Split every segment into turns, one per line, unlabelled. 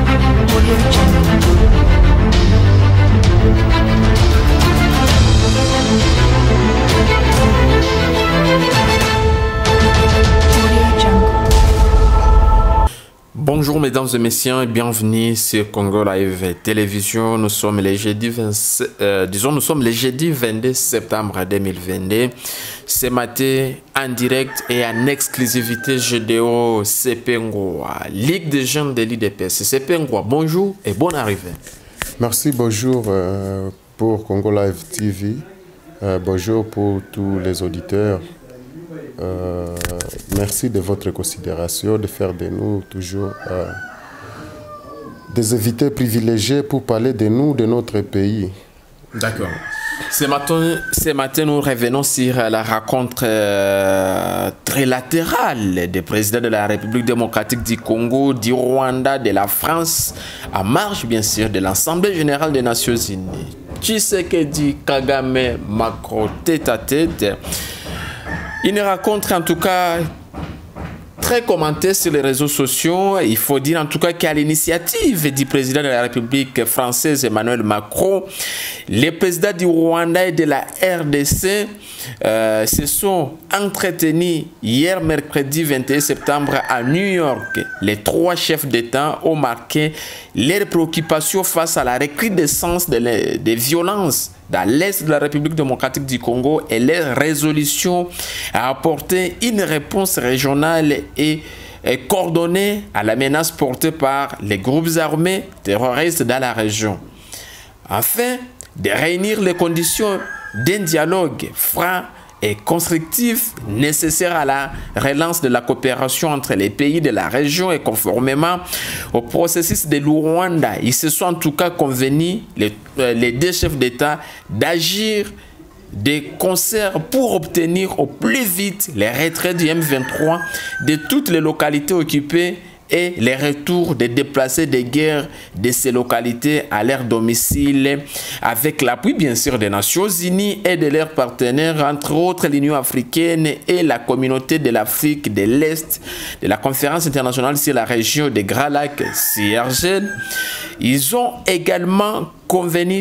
Bonjour mesdames et messieurs et bienvenue sur Congo Live Télévision. Nous sommes les jeudis 22 septembre 2022. Ce matin en direct et en exclusivité Gédéo Sepengoua, Ligue des jeunes de l'IDPS. Sepengoua, bonjour et bonne arrivée.
Merci, bonjour pour Congo Live TV. Bonjour pour tous les auditeurs. Merci de votre considération, de faire de nous toujours des invités privilégiés pour parler de nous, de notre pays.
D'accord. Ce matin, nous revenons sur la rencontre trilatérale des présidents de la République démocratique du Congo, du Rwanda, de la France, en marge bien sûr de l'Assemblée générale des Nations Unies. Tshisekedi, Kagame, Macron, tête à tête. Une rencontre en tout cas très commentée sur les réseaux sociaux. Il faut dire en tout cas qu'à l'initiative du président de la République française Emmanuel Macron, les présidents du Rwanda et de la RDC se sont entretenus hier mercredi 21 septembre à New York. Les trois chefs d'État ont marqué leurs préoccupations face à la recrudescence des violences dans l'est de la République démocratique du Congo et leur résolution à apporter une réponse régionale et coordonnée à la menace portée par les groupes armés terroristes dans la région. Afin de réunir les conditions d'un dialogue franc et constructif nécessaire à la relance de la coopération entre les pays de la région et conformément au processus de Luanda, ils se sont en tout cas convenus, les deux chefs d'État, d'agir de concert pour obtenir au plus vite les retraits du M23 de toutes les localités occupées et les retours des déplacés de guerre de ces localités à leur domicile, avec l'appui bien sûr des Nations Unies et de leurs partenaires, entre autres l'Union africaine et la communauté de l'Afrique de l'Est, de la conférence internationale sur la région des Grands Lacs CIRGL. Ils ont également convenu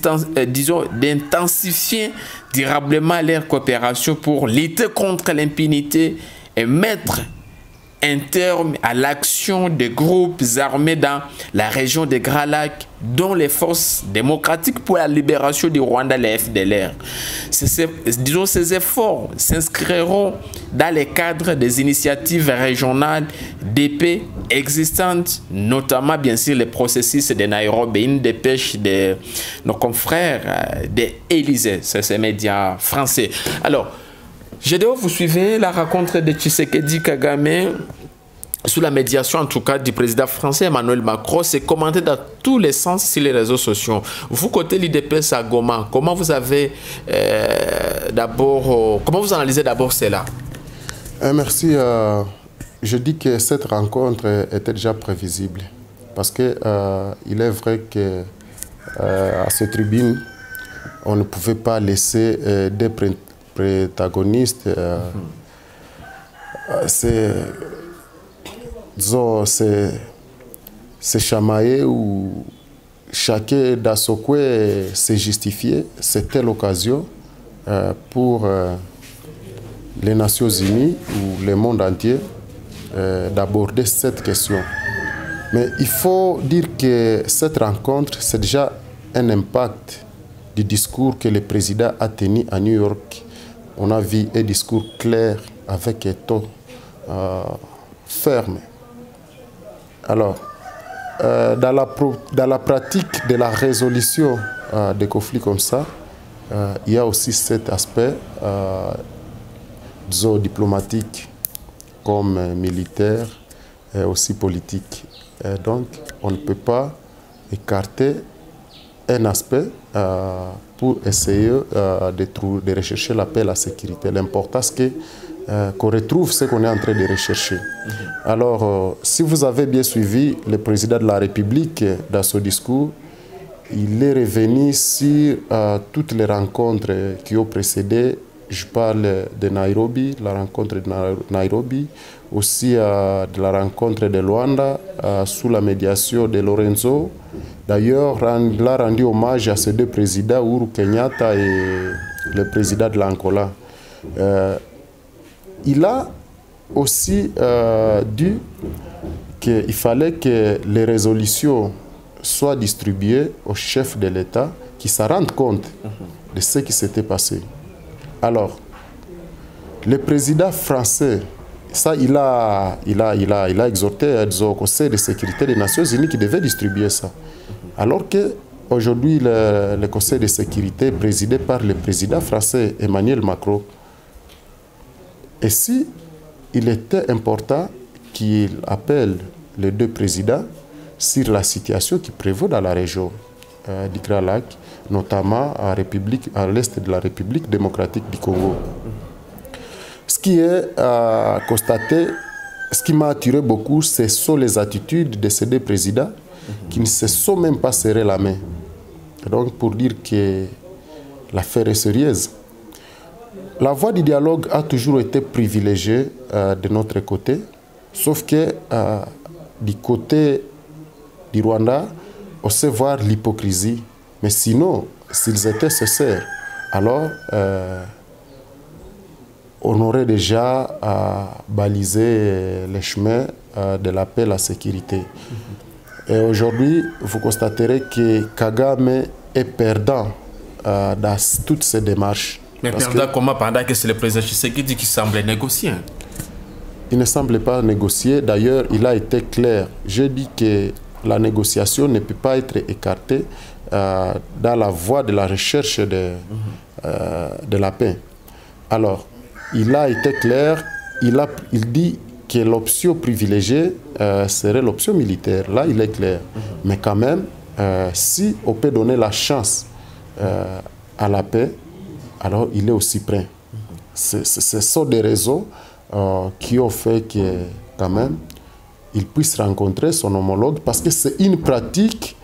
d'intensifier durablement leur coopération pour lutter contre l'impunité et mettre un terme à l'action des groupes armés dans la région des Grands Lacs, dont les forces démocratiques pour la libération du Rwanda, les FDLR. Ces efforts s'inscriront dans le cadre des initiatives régionales d'épée existantes, notamment bien sûr le processus de Nairobi, une dépêche de nos confrères d'Élysée, c'est ces médias français. Alors, Gédéo, vous suivez la rencontre de Tshisekedi Kagame sous la médiation en tout cas du président français Emmanuel Macron. C'est commenté dans tous les sens sur les réseaux sociaux. Vous, côté l'IDPS à Goma, comment vous avez comment vous analysez d'abord cela?
Merci. Je dis que cette rencontre était déjà prévisible parce que il est vrai que à cette tribune, on ne pouvait pas laisser des protagonistes, c'est chamailler ou chacun dans son coin se justifier. C'était l'occasion pour les Nations Unies ou le monde entier d'aborder cette question. Mais il faut dire que cette rencontre, c'est déjà un impact du discours que le président a tenu à New York. On a vu un discours clair avec un ton ferme. Alors, dans la pratique de la résolution des conflits comme ça, il y a aussi cet aspect, disons, diplomatique comme militaire et aussi politique. Donc, on ne peut pas écarter un aspect pour essayer de rechercher la paix et la sécurité. L'important, c'est qu'on retrouve ce qu'on est en train de rechercher. Alors, si vous avez bien suivi le président de la République dans son discours, il est revenu sur toutes les rencontres qui ont précédé Je parle de Nairobi, la rencontre de Nairobi, aussi de la rencontre de Luanda sous la médiation de Lorenzo. D'ailleurs, il a rendu hommage à ces deux présidents, Uhuru Kenyatta et le président de l'Angola. Il a aussi dit qu'il fallait que les résolutions soient distribuées aux chefs de l'État qui se rendent compte de ce qui s'était passé. Alors, le président français, ça, il a exhorté au Conseil de sécurité des Nations Unies qui devait distribuer ça. Alors qu'aujourd'hui, le Conseil de sécurité est présidé par le président français Emmanuel Macron. Et si il était important qu'il appelle les deux présidents sur la situation qui prévaut dans la région du Grand Lac, notamment à l'est de la République démocratique du Congo. Ce qui est constaté, ce qui m'a attiré beaucoup, ce sont les attitudes de ces deux présidents qui ne se sont même pas serrés la main. Donc pour dire que l'affaire est sérieuse. La voie du dialogue a toujours été privilégiée de notre côté, sauf que du côté du Rwanda, on sait voir l'hypocrisie. Mais sinon, s'ils étaient sincères, alors on aurait déjà balisé les chemins de la paix et la sécurité. Et aujourd'hui, vous constaterez que Kagame est perdant dans toutes ces démarches.
Mais perdant comment pendant que c'est le président Tshisekedi qui semblait négocier?
Il ne semblait pas négocier. D'ailleurs, il a été clair. Je dis que la négociation ne peut pas être écartée dans la voie de la recherche de la paix. Alors, il a été clair, il dit que l'option privilégiée serait l'option militaire. Là, il est clair. Mais quand même, si on peut donner la chance à la paix, alors il est aussi prêt. Ce sont des raisons qui ont fait que, quand même, il puisse rencontrer son homologue, parce que c'est une pratique,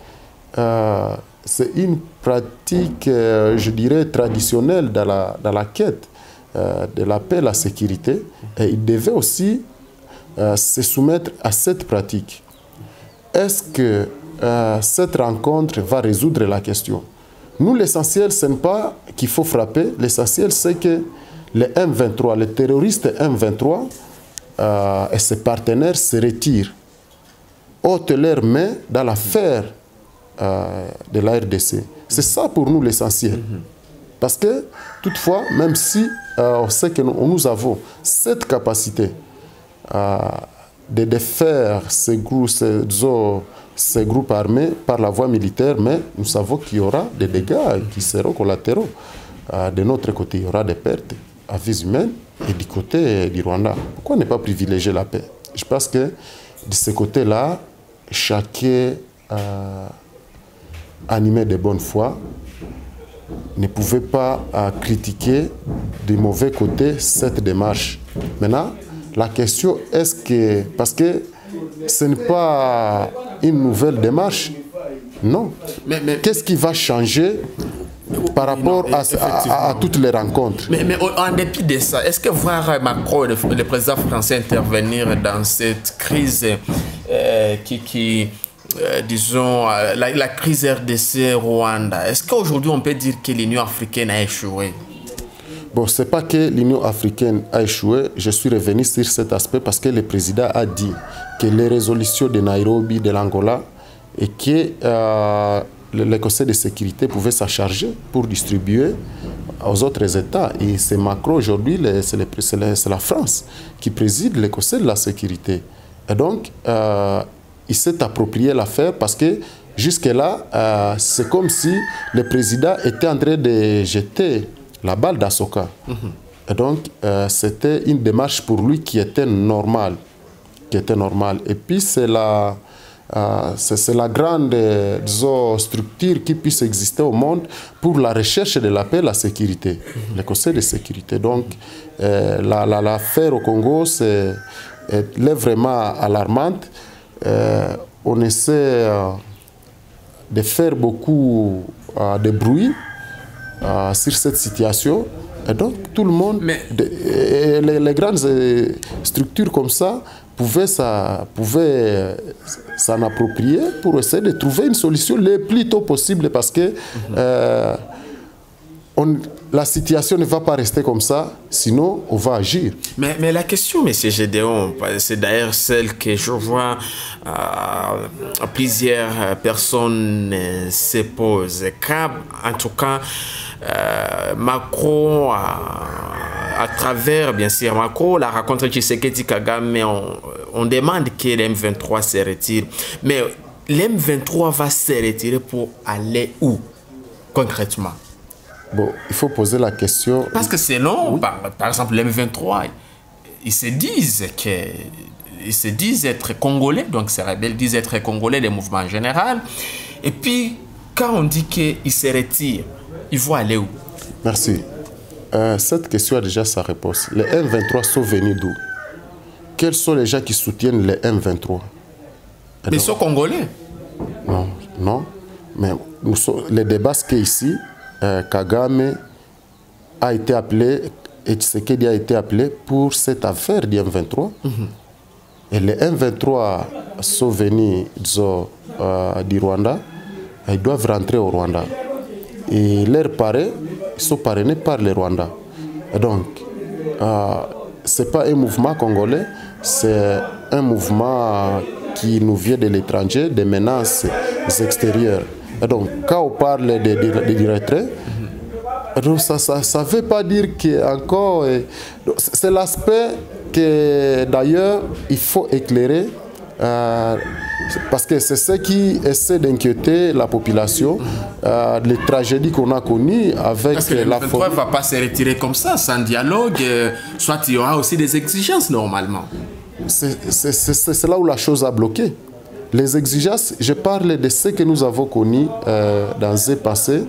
je dirais, traditionnelle dans la quête de la paix et la sécurité. Et il devait aussi se soumettre à cette pratique. Est-ce que cette rencontre va résoudre la question? Nous, l'essentiel, ce n'est pas qu'il faut frapper. L'essentiel, c'est que les M23, les terroristes M23 et ses partenaires se retirent, ôtent leurs mains dans l'affaire de la RDC. C'est ça pour nous l'essentiel. Parce que, toutefois, même si on sait que nous avons cette capacité de défaire ces groupes armés par la voie militaire, mais nous savons qu'il y aura des dégâts qui seront collatéraux. De notre côté, il y aura des pertes à vie humaine, et du côté du Rwanda. Pourquoi ne pas privilégier la paix? Je pense que de ce côté-là, chacun animé de bonne foi ne pouvait pas critiquer du mauvais côté cette démarche. Maintenant, la question est-ce que... Parce que ce n'est pas une nouvelle démarche, non. Mais qu'est-ce qui va changer par rapport à toutes les rencontres?
Mais en dépit de ça, est-ce que voir Macron, le président français, intervenir dans cette crise disons, la crise RDC-Rwanda, est-ce qu'aujourd'hui on peut dire que l'Union africaine a échoué?
Bon, ce n'est pas que l'Union africaine a échoué. Je suis revenu sur cet aspect parce que le président a dit que les résolutions de Nairobi, de l'Angola, et que le Conseil de sécurité pouvait s'en charger pour distribuer aux autres États. Et c'est Macron aujourd'hui, c'est la France qui préside le Conseil de la sécurité. Et donc, il s'est approprié l'affaire parce que jusque-là, c'est comme si le président était en train de jeter la balle d'Asoka. Et donc, c'était une démarche pour lui qui était normale. Et puis, c'est la grande structure qui puisse exister au monde pour la recherche de la paix et la sécurité, le Conseil de sécurité. Donc, l'affaire au Congo est vraiment alarmante. On essaie de faire beaucoup de bruit sur cette situation. Et donc, tout le monde, les grandes structures comme ça, pouvaient s'en approprier pour essayer de trouver une solution le plus tôt possible parce que la situation ne va pas rester comme ça, sinon on va agir.
Mais la question, M. Gédéon, c'est d'ailleurs celle que je vois plusieurs personnes se posent. Car, en tout cas, Macron, à travers, bien sûr, Macron, la rencontre Tshisekedi Kagame, on demande que l'M23 se retire. Mais l'M23 va se retirer pour aller où, concrètement?
Bon, il faut poser la question.
Parce que selon, par exemple, l'M23, ils se disent être congolais, donc ces rebelles disent être congolais, les mouvements en général. Et puis, quand on dit qu'ils se retirent, ils vont aller où?
Merci. Cette question a déjà sa réponse. Les M23 sont venus d'où? Quels sont les gens qui soutiennent les M23?
Mais ils sont congolais.
Non, non. Mais les débats qu'ici, Kagame a été appelé, et Tshisekedi a été appelé pour cette affaire du M23. Et les M23 sont venus du Rwanda, ils doivent rentrer au Rwanda. Et leurs parrains sont parrainés par les Rwandais. Et donc, ce n'est pas un mouvement congolais, c'est un mouvement qui nous vient de l'étranger, des menaces extérieures. Et donc, quand on parle du retrait, ça ne veut pas dire qu'encore... C'est l'aspect que, d'ailleurs, il faut éclairer, parce que c'est ce qui essaie d'inquiéter la population, les tragédies qu'on a connues avec
parce que la force. Ne va pas se retirer comme ça, sans dialogue, soit il y aura aussi des exigences, normalement.
C'est là où la chose a bloqué. Les exigences, je parle de ce que nous avons connu dans ce passé.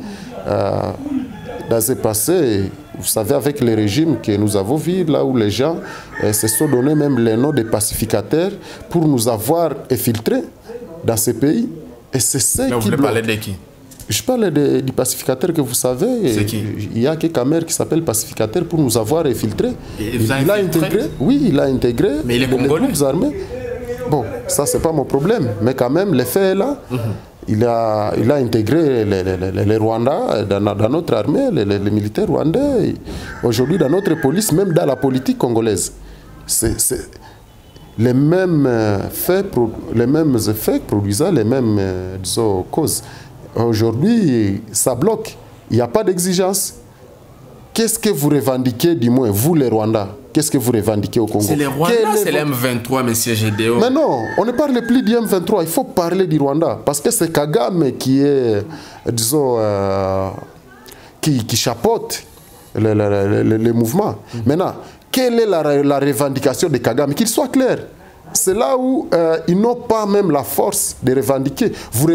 Vous savez, avec les régimes que nous avons vus, là où les gens se sont donné même les noms de pacificateurs pour nous avoir infiltrés dans ces pays. Et c'est ce qui bloque.
Vous voulez parler de qui?
Je parle du pacificateur que vous savez.
C'est qui?
Il y a quelqu'un qui s'appelle pacificateur pour nous avoir infiltrés.
Il a intégré?
Oui, il a intégré.
Mais il est congolais?
Les groupes armés. Bon, ça, c'est pas mon problème. Mais quand même, l'effet est là. Il a intégré les Rwandais dans notre armée, les militaires rwandais. Aujourd'hui, dans notre police, même dans la politique congolaise. C'est les mêmes effets produisant les mêmes causes. Aujourd'hui, ça bloque. Il n'y a pas d'exigence. Qu'est-ce que vous revendiquez, du moins, vous les Rwandais? Qu'est-ce que vous revendiquez au Congo?
C'est les Rwandais, c'est les M23, M. Gédéon.
Mais non, on ne parle plus du M23, il faut parler du Rwanda. Parce que c'est Kagame qui est, disons, qui chapeaute les mouvements. Maintenant, quelle est la revendication de Kagame? Qu'il soit clair. C'est là où ils n'ont pas même la force de revendiquer,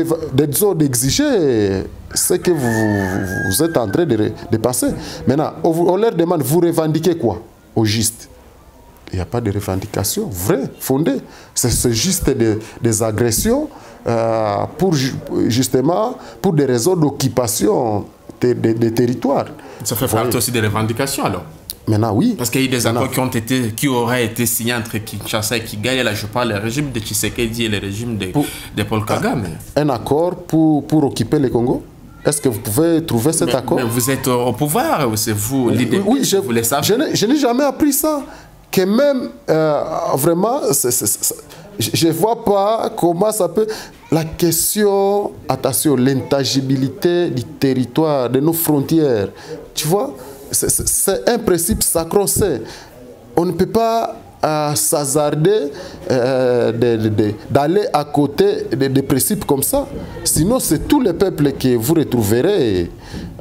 d'exiger ce que vous êtes en train de passer. Maintenant, on leur demande, vous revendiquez quoi au juste? Il n'y a pas de revendication vraie, fondée. C'est juste des agressions justement pour des raisons d'occupation des territoires.
Ça fait partie aussi des revendications alors?
Maintenant, oui.
Parce qu'il y a eu des accords qui auraient été signés entre Kinshasa et Kigali. Là, je parle du régime de Tshisekedi et le régime de Paul Kagame.
Un accord pour occuper le Congo? Est-ce que vous pouvez trouver cet accord?
Mais vous êtes au pouvoir, c'est vous l'idée?
Oui, je n'ai jamais appris ça. Que même, vraiment, je ne vois pas comment ça peut... La question, attention, l'intangibilité du territoire, de nos frontières, tu vois, c'est un principe sacro-saint. On ne peut pas s'hasarder d'aller à côté des principes comme ça. Sinon, c'est tous les peuples que vous retrouverez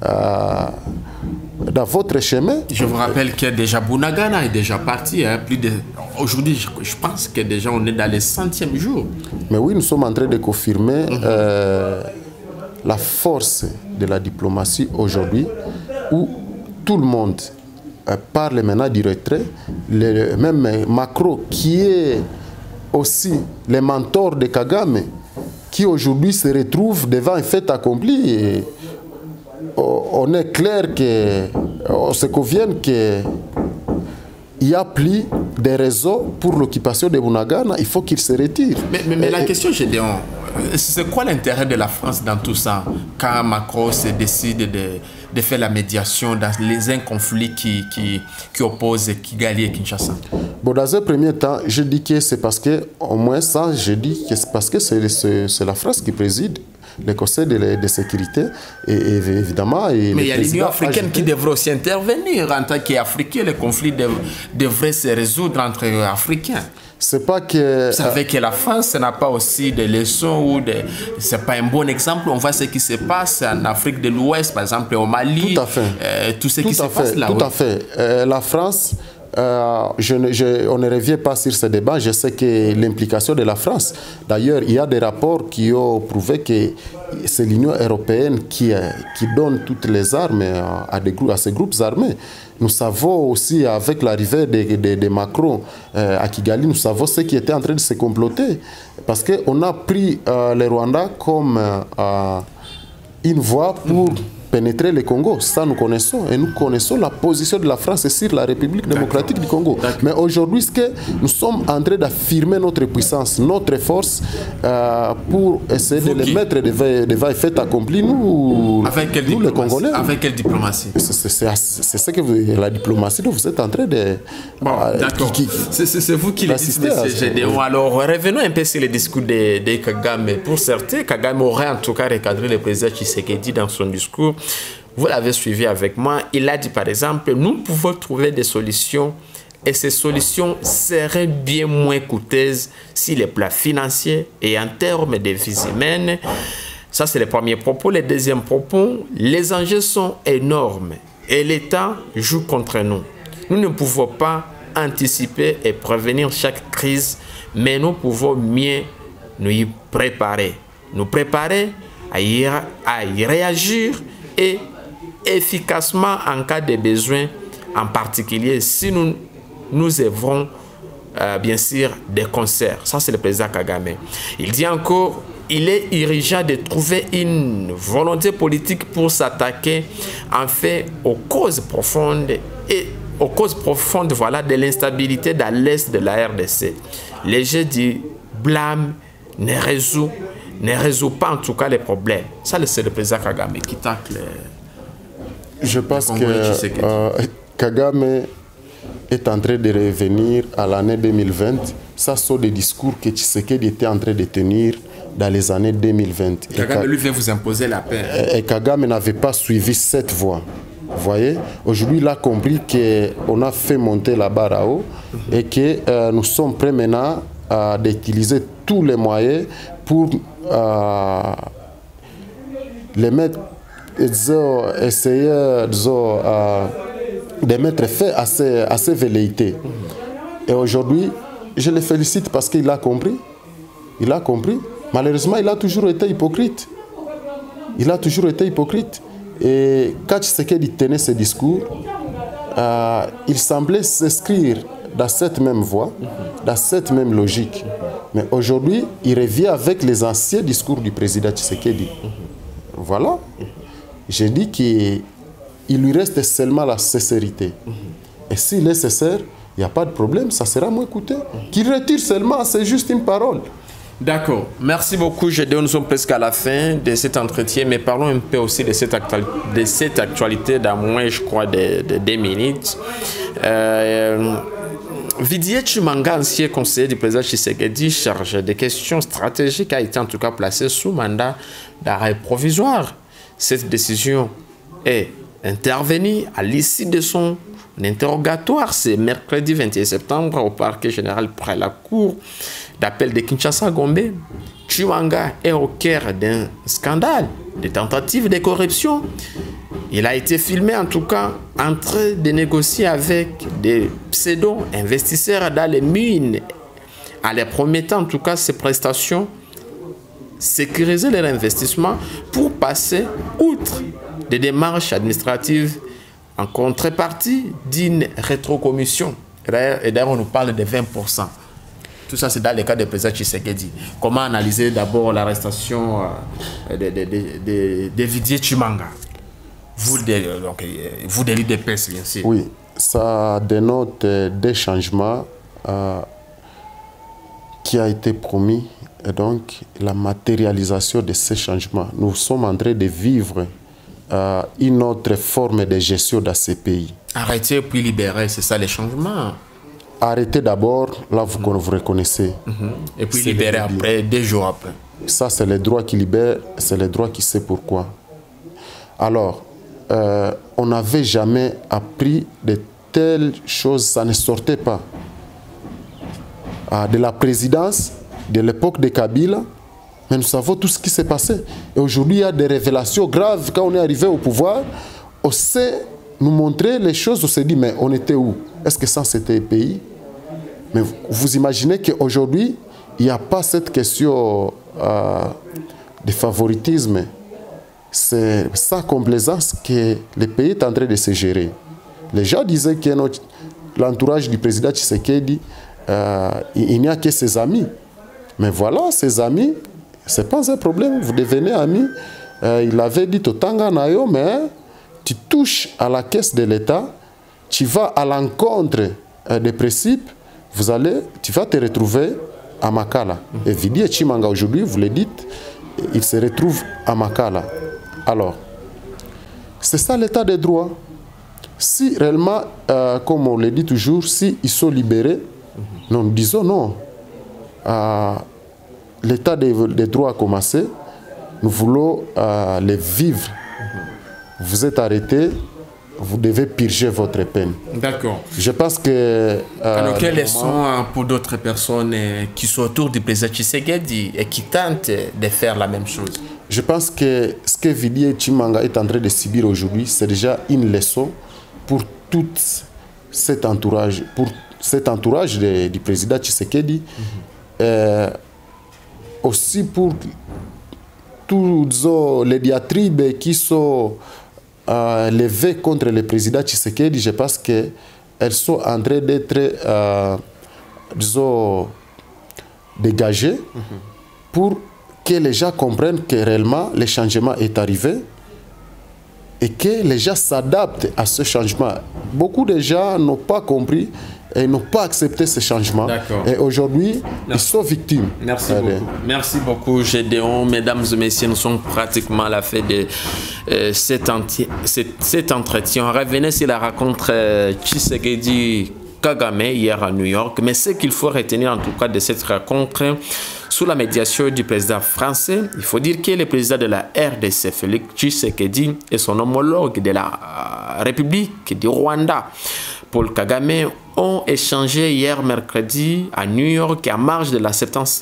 dans votre chemin.
Je vous rappelle que déjà Bunagana est déjà parti. Hein, aujourd'hui, je pense que déjà on est dans les 100e jour.
Mais oui, nous sommes en train de confirmer la force de la diplomatie aujourd'hui, où tout le monde parle maintenant du retrait. Même Macron, qui est aussi le mentor de Kagame, qui aujourd'hui se retrouve devant un fait accompli. Et on est clair qu'on se convient qu'il y a plus de réseaux pour l'occupation de Bunagana, il faut qu'il se retire.
Mais la question, Gédéon, c'est quoi l'intérêt de la France dans tout ça, quand Macron se décide de faire la médiation dans un conflit qui oppose Kigali et Kinshasa?
Bon, dans un premier temps, je dis que c'est parce que, au moins ça, je dis que c'est parce que c'est la France qui préside le Conseil de sécurité, et évidemment...
Mais il y a l'Union africaine qui devrait aussi intervenir. En tant qu'Africain, le conflit devrait se résoudre entre Africains.
C'est pas que...
Vous savez que la France n'a pas aussi des leçons ou c'est pas un bon exemple. On voit ce qui se passe en Afrique de l'Ouest, par exemple au Mali.
Tout à fait.
Tout ce qui se passe là.
Tout à fait. La France... on ne revient pas sur ce débat. Je sais que l'implication de la France, d'ailleurs, il y a des rapports qui ont prouvé que c'est l'Union européenne qui donne toutes les armes à ces groupes armés. Nous savons aussi, avec l'arrivée de Macron à Kigali, nous savons ce qui était en train de se comploter. Parce qu'on a pris le Rwanda comme une voie pour pénétrer le Congo. Ça, nous connaissons. Et nous connaissons la position de la France sur la République démocratique du Congo. Mais aujourd'hui, ce que nous sommes en train d'affirmer notre puissance, notre force, pour essayer de les mettre devant fait accompli, nous, les Congolais.
Avec quelle diplomatie?
C'est ce que la diplomatie dont vous êtes en train de...
Bon, d'accord. C'est vous qui le dites, M. Gédéon. Alors, revenons un peu sur le discours de Kagame. Pour certains, Kagame aurait en tout cas recadré le président Tshisekedi dans son discours. Vous l'avez suivi avec moi. Il a dit par exemple, nous pouvons trouver des solutions et ces solutions seraient bien moins coûteuses si les plans financiers et en termes de vies humaines. Ça, c'est le premier propos. Le deuxième propos, les enjeux sont énormes et l'État joue contre nous. Nous ne pouvons pas anticiper et prévenir chaque crise, mais nous pouvons mieux nous y préparer. Nous préparer à y réagir et efficacement en cas de besoin, en particulier si nous œuvrons bien sûr des concerts. Ça, c'est le président Kagame. Il dit encore, il est urgent de trouver une volonté politique pour s'attaquer en fait aux causes profondes voilà, de l'instabilité dans l'est de la RDC. Les jeux du blâme ne résout pas en tout cas les problèmes. Ça, c'est le président Kagame qui tacle.
Je pense que Kagame est en train de revenir à l'année 2020. Ça sont des discours que Tshisekedi était en train de tenir dans les années 2020.
Kagame lui veut vous imposer la paix.
Et Kagame n'avait pas suivi cette voie. Vous voyez, aujourd'hui, il a compris qu'on a fait monter la barre à eau et que nous sommes prêts maintenant d'utiliser tous les moyens pour les mettre, essayer de mettre fin à ces velléités. Et aujourd'hui, je le félicite parce qu'il a compris. Il a compris. Malheureusement, il a toujours été hypocrite. Il a toujours été hypocrite. Et quand Tshisekedi tenait ce discours, il semblait s'inscrire dans cette même voie, dans cette même logique. Mais aujourd'hui, il revient avec les anciens discours du président Tshisekedi. Voilà. J'ai dit qu'il lui reste seulement la sincérité. Et s'il est sincère, il n'y a pas de problème, ça sera moins coûteux. Qu'il retire seulement, c'est juste une parole.
D'accord. Merci beaucoup, Gédéon. Nous sommes presque à la fin de cet entretien, mais parlons un peu aussi de cette actualité dans moins, je crois, de 2 minutes. Didier Tshimanga, ancien conseiller du président Tshisekedi, chargé des questions stratégiques, a été en tout cas placé sous mandat d'arrêt provisoire. Cette décision est intervenue à l'issue de son interrogatoire. C'est mercredi 21 septembre au parquet général près la cour d'appel de Kinshasa-Gombe. Tshimanga est au cœur d'un scandale de tentative de corruption. Il a été filmé en tout cas en train de négocier avec des pseudo-investisseurs dans les mines. En les promettant en tout cas ces prestations, sécuriser leur investissement pour passer outre des démarches administratives en contrepartie d'une rétrocommission. Et d'ailleurs, on nous parle de 20%. Tout ça, c'est dans le cas du président Tshisekedi. Comment analyser d'abord l'arrestation de Didier Tshimanga? Vous, vous de l'UDPS, bien sûr.
Oui, ça dénote des changements qui a été promis et donc la matérialisation de ces changements. Nous sommes en train de vivre une autre forme de gestion dans ces pays.
Arrêter puis libérer, c'est ça les changements.
Arrêter d'abord, là vous reconnaissez.
Et puis libérer après, 2 jours après.
Ça c'est le droit qui libère, c'est le droit qui sait pourquoi. Alors, on n'avait jamais appris de telles choses, ça ne sortait pas. De la présidence, de l'époque de Kabila, mais nous savons tout ce qui s'est passé. Et aujourd'hui, il y a des révélations graves. Quand on est arrivé au pouvoir, on sait nous montrer les choses, on s'est dit, mais on était où? Est-ce que ça, c'était un pays? Mais vous imaginez qu'aujourd'hui, il n'y a pas cette question de favoritisme. C'est sa complaisance que le pays est en train de se gérer. Les gens disaient que l'entourage du président Tshisekedi, il n'y a que ses amis. Mais voilà, ses amis, ce n'est pas un problème. Vous devenez amis. Il avait dit au Tanga Nayo, mais tu touches à la caisse de l'État, tu vas à l'encontre des principes, tu vas te retrouver à Makala. Et Vidi et Chimanga aujourd'hui, vous le dites, il se retrouve à Makala. Alors, c'est ça l'état des droits. Si réellement, comme on le dit toujours, si ils sont libérés, nous disons non. L'état des droits a commencé, nous voulons les vivre. Vous êtes arrêtés, vous devez purger votre peine. D'accord. Je pense que...
Alors, quelles leçons pour d'autres personnes qui sont autour du président Tshisekedi et qui tentent de faire la même chose?
Je pense que ce que Vidi et Chimanga est en train de subir aujourd'hui, c'est déjà une leçon pour tout cet entourage, du président Tshisekedi, aussi pour tous les diatribes qui sont levées contre le président Tshisekedi. Je pense qu'elles sont en train d'être, dégagées pour que les gens comprennent que réellement le changement est arrivé et que les gens s'adaptent à ce changement. Beaucoup de gens n'ont pas compris et n'ont pas accepté ce changement. Et aujourd'hui, ils sont victimes.
Merci beaucoup. Merci beaucoup, Gédéon. Mesdames et messieurs, nous sommes pratiquement à la fin de cet entretien. On revenait sur la rencontre Tshisekedi Kagame hier à New York. Mais ce qu'il faut retenir en tout cas de cette rencontre, sous la médiation du président français, il faut dire que le président de la RDC, Félix Tshisekedi, et son homologue de la République du Rwanda, Paul Kagame, ont échangé hier mercredi à New York à marge de la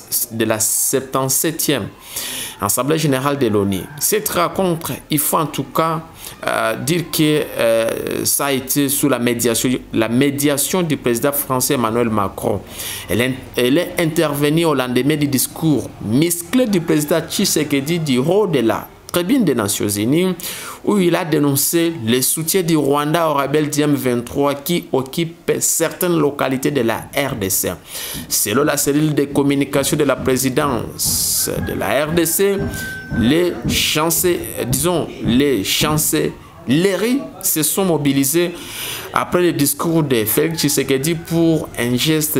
77e Assemblée générale de l'ONU. Cette rencontre, il faut en tout cas dire que ça a été sous la médiation du président français Emmanuel Macron. Elle est intervenue au lendemain du discours musclé du président Tshisekedi du haut de la tribune des Nations Unies, où il a dénoncé le soutien du Rwanda aux rebelles du M23 qui occupent certaines localités de la RDC. Selon la cellule de communication de la présidence de la RDC, les chancelleries se sont mobilisées après le discours de Félix Tshisekedi pour un geste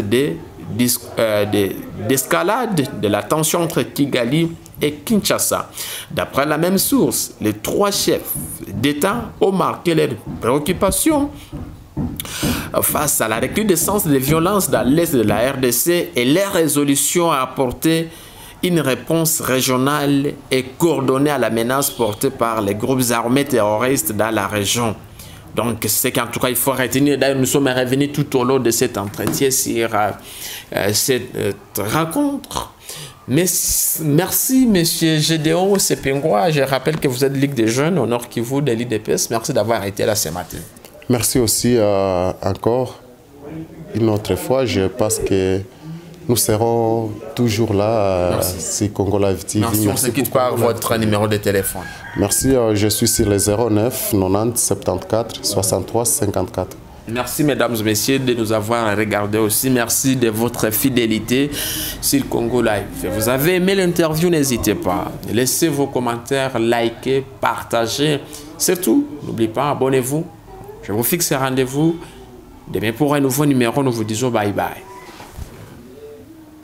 d'escalade de la tension entre Kigali et Kinshasa. D'après la même source, les 3 chefs d'État ont marqué leurs préoccupations face à la recrudescence des violences dans l'est de la RDC et leur résolution à apporter une réponse régionale et coordonnée à la menace portée par les groupes armés terroristes dans la région. Donc, c'est qu'en tout cas, il faut retenir. D'ailleurs, nous sommes revenus tout au long de cet entretien sur cette rencontre. Mais merci, monsieur Gédéon Sepingwa. Je rappelle que vous êtes Ligue des Jeunes, au Nord Kivu de l'IDPS. Merci d'avoir été là ce matin.
Merci aussi encore une autre fois. Je pense que nous serons toujours là, si Congo Live TV.
Merci, on ne se quitte pas votre numéro de téléphone.
Merci, je suis sur le 09 90 74 63 54.
Merci mesdames et messieurs de nous avoir regardé aussi. Merci de votre fidélité sur Congo Live. Vous avez aimé l'interview, n'hésitez pas. Laissez vos commentaires, likez, partagez. Surtout, n'oubliez pas, abonnez-vous. Je vous fixe un rendez-vous. Demain pour un nouveau numéro, nous vous disons bye bye.